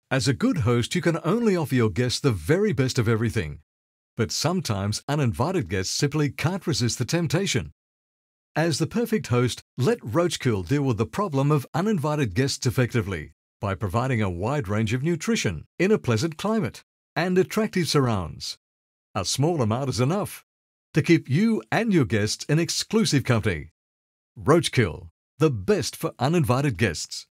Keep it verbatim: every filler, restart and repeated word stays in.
As a good host, you can only offer your guests the very best of everything. But sometimes uninvited guests simply can't resist the temptation. As the perfect host, let RoachKill deal with the problem of uninvited guests effectively by providing a wide range of nutrition in a pleasant climate and attractive surrounds. A small amount is enough to keep you and your guests in exclusive company. RoachKill, the best for uninvited guests.